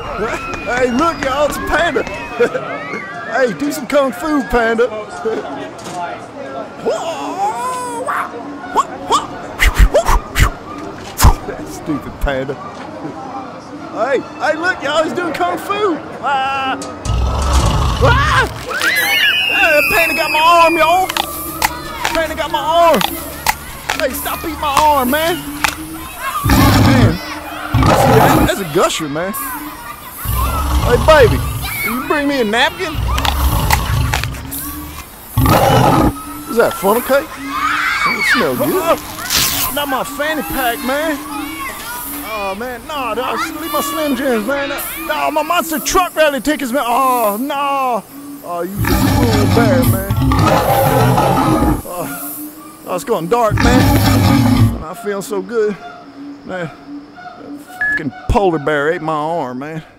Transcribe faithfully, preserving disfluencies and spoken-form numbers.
Hey, look, y'all, it's a panda. Hey, do some kung fu, Panda. That stupid panda. Hey, hey, look, y'all, he's doing kung fu. Ah. Ah. Hey, that panda got my arm, y'all. Panda got my arm. Hey, stop eating my arm, man. Man, see that? That's a gusher, man. Hey, baby, can you bring me a napkin? Is that funnel cake? Oh, it smells good. Not my fanny pack, man. Oh, man, no, dog, leave my Slim Jims, man. No, my monster truck rally tickets, man. Oh, no. Oh, you just cruel bear, man. Oh, oh, it's going dark, man. I'm not feeling so good. Man, that fucking polar bear ate my arm, man.